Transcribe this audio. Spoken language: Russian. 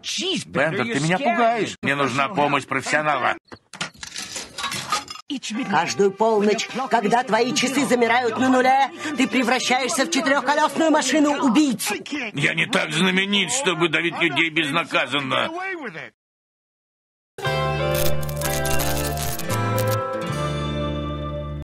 Бендер, ты меня пугаешь. Мне нужна помощь профессионала. Каждую полночь, когда твои часы замирают на нуле, ты превращаешься в четырехколесную машину-убийцу. Я не так знаменит, чтобы давить людей безнаказанно.